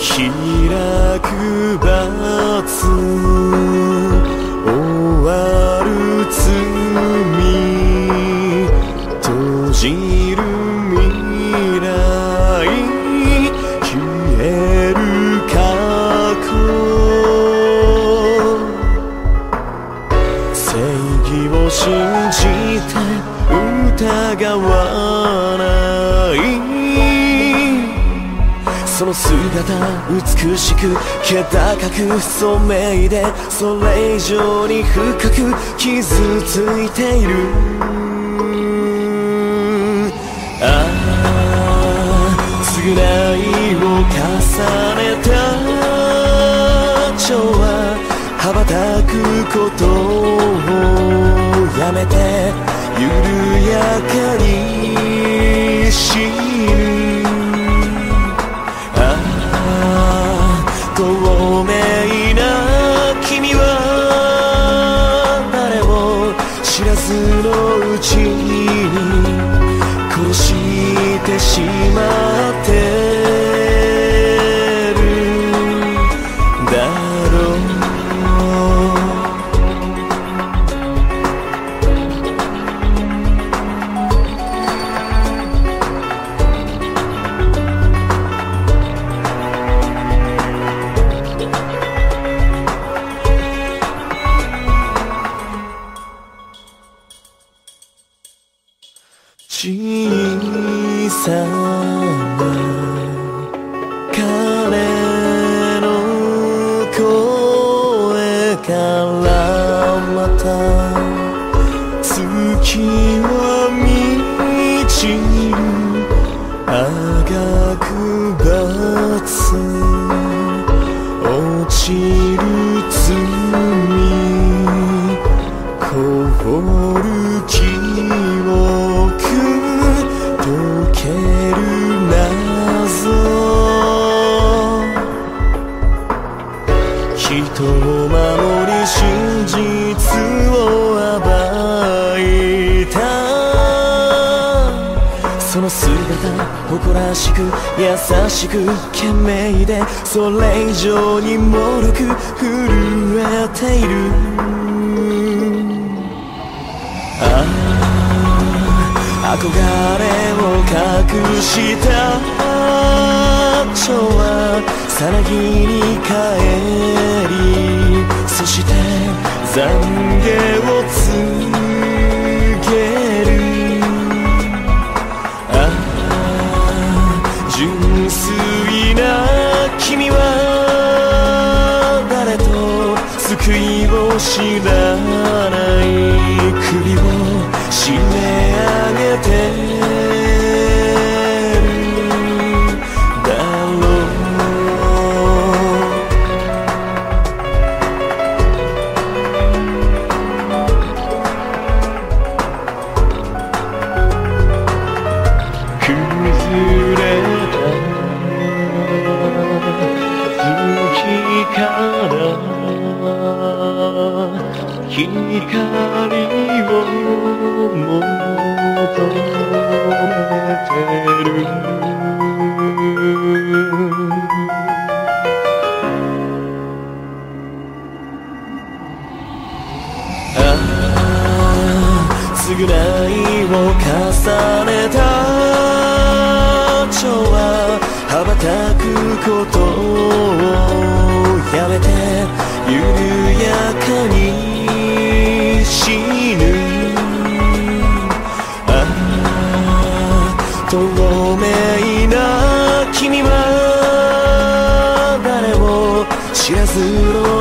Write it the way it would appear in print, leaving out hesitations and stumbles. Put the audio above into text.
開く罰終わる罪閉じる未来消える過去正義を信じて疑わないその姿美しく気高く聡明でそれ以上に深く傷ついている償いを重ねた蝶は羽ばたくことをやめて緩やかに死ぬ透明な君は誰も知らずのうちに殺してしまってるだろう小さな彼の声からまた月は満ちるあがく罰落ちる罪凍る記憶溶ける謎人を守り真実を暴いたその姿誇らしく優しく懸命でそれ以上に脆く震えている憧れを隠した蝶はさなぎに帰りそして懺悔を告げる純粋な君は誰と救いを知らない首を締め上げてるだろう崩れた月から光を求めてる償いを重ねた蝶は羽ばたくことをやめて緩やかに死ぬ透明な君は誰も知らずの